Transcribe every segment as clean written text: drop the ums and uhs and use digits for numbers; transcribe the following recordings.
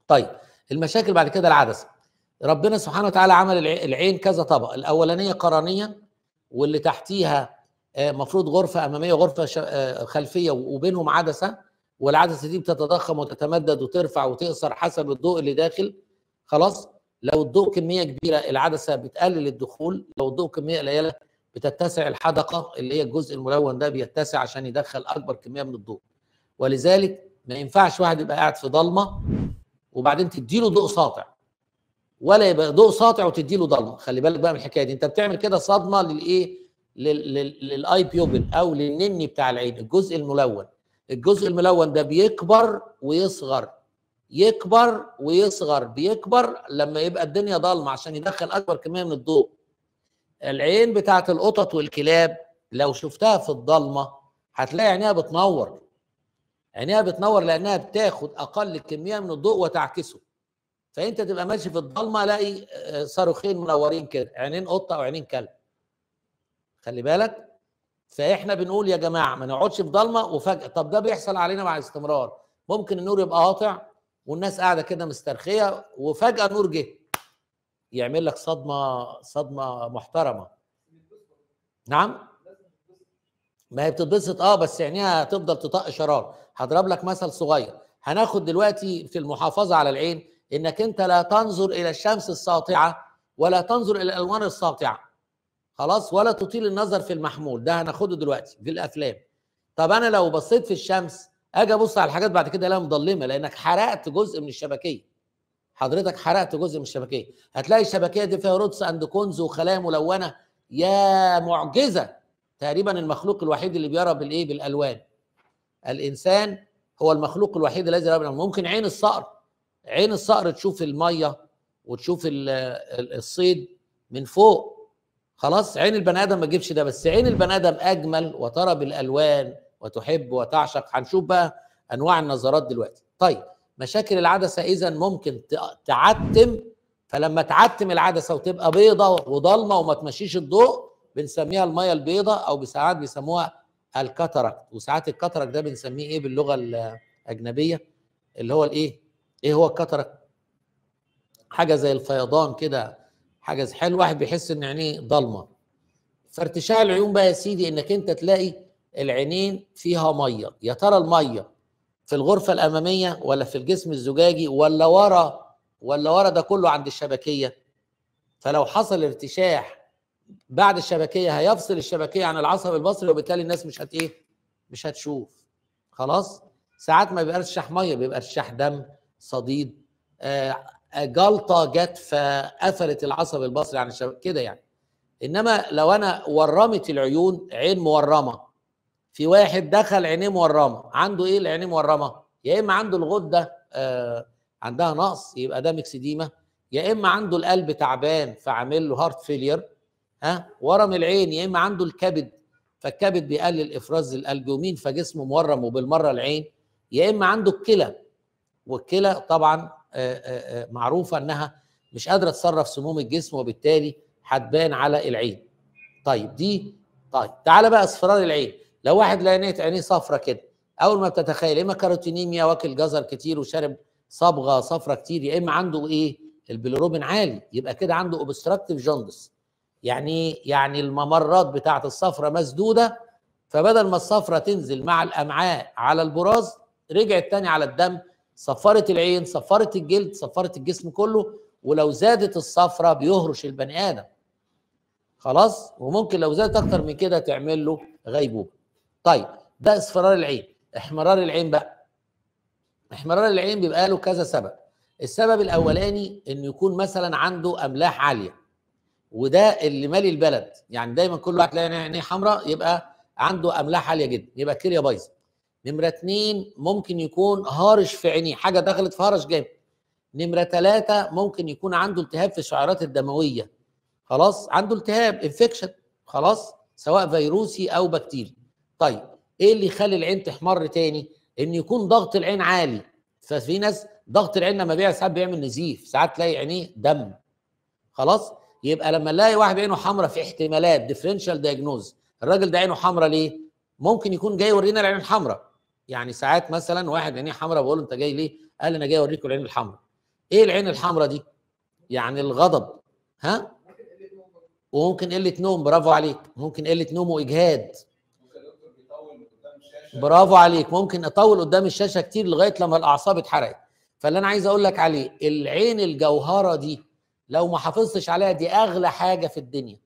طيب المشاكل بعد كده العدسه. ربنا سبحانه وتعالى عمل العين كذا طبقه، الاولانيه قرنيه واللي تحتيها مفروض غرفه اماميه وغرفه خلفيه وبينهم عدسه، والعدسه دي بتتضخم وتتمدد وترفع وتقصر حسب الضوء اللي داخل. خلاص، لو الضوء كميه كبيره العدسه بتقلل الدخول، لو الضوء كميه قليله بتتسع الحدقه اللي هي الجزء الملون ده بيتسع عشان يدخل اكبر كميه من الضوء. ولذلك ما ينفعش واحد يبقى قاعد في ضلمه وبعدين تديله ضوء ساطع، ولا يبقى ضوء ساطع وتديله ضلمه. خلي بالك بقى من الحكايه دي، انت بتعمل كده صدمه للايه؟ للاي بيوبل او للنني بتاع العين، الجزء الملون. الجزء الملون ده بيكبر ويصغر، يكبر ويصغر، بيكبر لما يبقى الدنيا ضلمه عشان يدخل اكبر كميه من الضوء. العين بتاعت القطط والكلاب لو شفتها في الضلمه هتلاقي عينيها بتنور، عينيها بتنور لانها بتاخد اقل كميه من الضوء وتعكسه. فانت تبقى ماشي في الضلمه الاقي صاروخين منورين كده، عينين قطه او عينين كلب. خلي بالك. فاحنا بنقول يا جماعه ما نقعدش في ضلمه وفجاه. طب ده بيحصل علينا مع الاستمرار، ممكن النور يبقى قاطع والناس قاعده كده مسترخيه وفجاه النور جه يعمل لك صدمه محترمه. نعم، ما هي بتتبسط بس عينيها هتفضل تطق شرار. هضرب لك مثل صغير، هناخد دلوقتي في المحافظه على العين انك انت لا تنظر الى الشمس الساطعه ولا تنظر الى الالوان الساطعه، خلاص، ولا تطيل النظر في المحمول. ده هناخده دلوقتي في الافلام. طب انا لو بصيت في الشمس اجي ابص على الحاجات بعد كده الاقيها مظلمه لانك حرقت جزء من الشبكيه. حضرتك حرقت جزء من الشبكيه، هتلاقي الشبكيه دي فيها رودس اند كونز وخلايا ملونه. يا معجزه، تقريبا المخلوق الوحيد اللي بيرى بالايه؟ بالالوان. الانسان هو المخلوق الوحيد الذي يرى بالالوان. ممكن عين الصقر، عين الصقر تشوف الميه وتشوف الصيد من فوق. خلاص، عين البني ادم ما تجيبش ده، بس عين البني ادم اجمل وترى بالالوان وتحب وتعشق. هنشوف بقى انواع النظرات دلوقتي. طيب مشاكل العدسه اذا ممكن تعتم، فلما تعتم العدسه وتبقى بيضه وضلمه وما تمشيش الضوء بنسميها الميه البيضاء، او ساعات بيسموها الكاتاراكت. وساعات الكاتاراكت ده بنسميه ايه باللغه الاجنبيه؟ اللي هو الايه؟ ايه هو الكاتاراكت؟ حاجه زي الفيضان كده، حاجه زي حلو، واحد بيحس ان عينيه ضلمه. فارتشاح العيون بقى يا سيدي انك انت تلاقي العينين فيها ميه. يا ترى الميه في الغرفه الاماميه ولا في الجسم الزجاجي ولا ورا ده كله عند الشبكيه؟ فلو حصل ارتشاح بعد الشبكيه هيفصل الشبكيه عن العصب البصري، وبالتالي الناس مش هتشوف. خلاص. ساعات ما بيبقى ارتشاح ميه، بيبقى ارتشاح دم، صديد، جلطه جت فقفلت العصب البصري عن الشبكيه كده يعني. انما لو انا ورمت العيون، عين مورمه، في واحد دخل عينيه مورمه، عنده ايه العينيه مورمه؟ يا اما عنده الغده عندها نقص يبقى ده ميكسيديما، يا اما عنده القلب تعبان فعامل له هارت فيلير ورم العين، يا اما عنده الكبد فالكبد بيقلل افراز الالبومين فجسمه مورم وبالمره العين، يا اما عنده الكلى، والكلى طبعا معروفه انها مش قادره تصرف سموم الجسم وبالتالي هتبان على العين. طيب تعالى بقى اصفرار العين. لو واحد لقيت عينيه صفرة كده، اول ما بتتخيل اما كاروتينيميا واكل جزر كتير وشارب صبغه صفرة كتير، يا اما عنده ايه؟ البيليروبين عالي، يبقى كده عنده اوبستراكتيف جوندس. يعني الممرات بتاعه الصفرة مسدوده، فبدل ما الصفرة تنزل مع الامعاء على البراز رجعت تاني على الدم، صفرت العين، صفرت الجلد، صفرت الجسم كله. ولو زادت الصفرة بيهرش البني ادم. خلاص، وممكن لو زادت اكتر من كده تعمل له غيبوبه. طيب ده اصفرار العين. احمرار العين بقى، احمرار العين بيبقى له كذا سبب. السبب الاولاني انه يكون مثلا عنده املاح عاليه، وده اللي مالي البلد. يعني دايما كل واحد تلاقي عينيه حمراء يبقى عنده املاح عاليه جدا، يبقى الكليه بايظه. نمره 2 ممكن يكون هارش في عينيه، حاجه دخلت في هرش جامد. نمره 3 ممكن يكون عنده التهاب في الشعيرات الدمويه، خلاص، عنده التهاب انفكشن، خلاص، سواء فيروسي او بكتيري. طيب ايه اللي يخلي العين تحمر تاني؟ ان يكون ضغط العين عالي. ففي ناس ضغط العين لما بيعلى ساعات بيعمل نزيف، ساعات تلاقي عينيه دم. خلاص، يبقى لما نلاقي واحد عينه حمراء في احتمالات ديفرنشال دايجنوز، الراجل ده عينه حمراء ليه؟ ممكن يكون جاي يورينا العين الحمراء. يعني ساعات مثلا واحد عينيه حمراء بقول له انت جاي ليه؟ قال انا جاي اوريكم العين الحمراء. ايه العين الحمراء دي؟ يعني الغضب. ها؟ وممكن قله نوم، برافو عليك. ممكن قله نوم واجهاد. برافو عليك. ممكن اطول قدام الشاشه كتير لغايه لما الاعصاب اتحرقت. فاللي انا عايز اقول لك عليه، العين الجوهره دي لو ما حافظتش عليها، دي اغلى حاجه في الدنيا.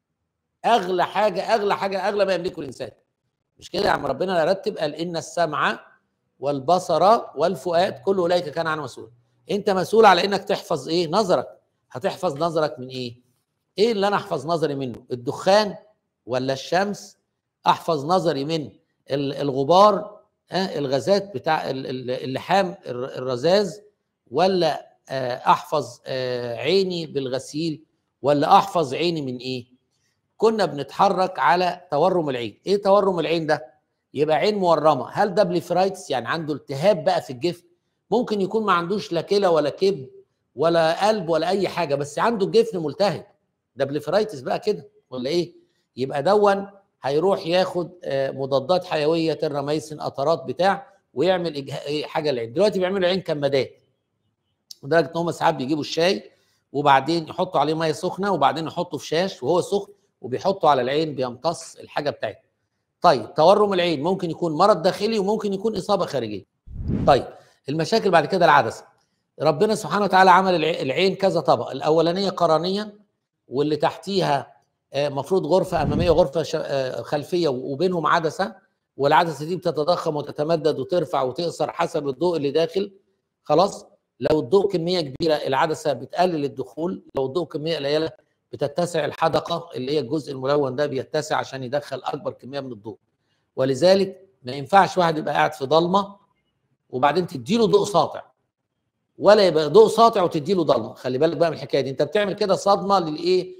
اغلى حاجه، اغلى حاجه، اغلى ما يملكه الانسان. مش كده يا عم؟ ربنا رتب قال ان السمع والبصر والفؤاد كل اولئك كان عنه مسؤول. انت مسؤول على انك تحفظ ايه؟ نظرك. هتحفظ نظرك من ايه؟ ايه اللي انا احفظ نظري منه؟ الدخان ولا الشمس؟ احفظ نظري من الغبار، الغازات بتاع اللحام، الرذاذ، ولا احفظ عيني بالغسيل، ولا احفظ عيني من ايه؟ كنا بنتحرك على تورم العين. ايه تورم العين ده؟ يبقى عين مورمه. هل ده بليفرايتس يعني عنده التهاب بقى في الجفن؟ ممكن يكون ما عندوش لا كلى ولا كبد ولا قلب ولا اي حاجه، بس عنده الجفن ملتهب. ده بليفرايتس بقى كده ولا ايه؟ يبقى دون هيروح ياخد مضادات حيويه، تراميسين، قطرات بتاع، ويعمل حاجه للعين. دلوقتي بيعملوا العين كمادات، لدرجه ان هم ساعات بيجيبوا الشاي وبعدين يحطوا عليه ميه سخنه وبعدين يحطوا في شاش وهو سخن وبيحطوا على العين، بيمتص الحاجه بتاعتها. طيب تورم العين ممكن يكون مرض داخلي وممكن يكون اصابه خارجيه. طيب المشاكل بعد كده العدسه. ربنا سبحانه وتعالى عمل العين كذا طبقه، الاولانيه قرنيه واللي تحتيها مفروض غرفه اماميه وغرفه خلفيه وبينهم عدسه، والعدسه دي بتتضخم وتتمدد وترفع وتقصر حسب الضوء اللي داخل. خلاص؟ لو الضوء كميه كبيره العدسه بتقلل الدخول، لو الضوء كميه قليله بتتسع الحدقه اللي هي الجزء الملون ده، بيتسع عشان يدخل اكبر كميه من الضوء. ولذلك ما ينفعش واحد يبقى قاعد في ضلمه وبعدين تديله ضوء ساطع، ولا يبقى ضوء ساطع وتديله ضلمه. خلي بالك بقى من الحكايه دي، انت بتعمل كده صدمه للايه؟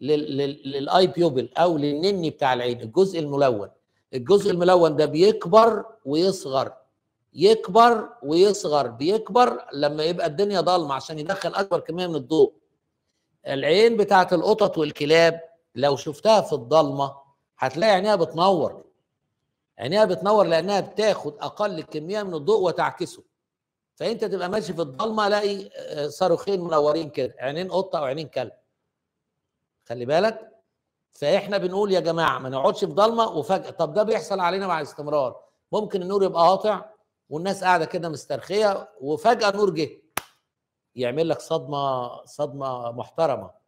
للاي بيوبل او للنني بتاع العين، الجزء الملون. الجزء الملون ده بيكبر ويصغر، يكبر ويصغر، بيكبر لما يبقى الدنيا ضلمه عشان يدخل اكبر كميه من الضوء. العين بتاعت القطط والكلاب لو شفتها في الضلمه هتلاقي عينيها بتنور. عينيها بتنور لانها بتاخد اقل كميه من الضوء وتعكسه. فانت تبقى ماشي في الضلمه الاقي صاروخين منورين كده، عينين قطه او عينين كلب. خلي بالك. فاحنا بنقول يا جماعه ما نقعدش في ضلمه وفجاه. طب ده بيحصل علينا مع الاستمرار. ممكن النور يبقى قاطع والناس قاعده كده مسترخيه وفجاه نور جه يعمل لك صدمه محترمه.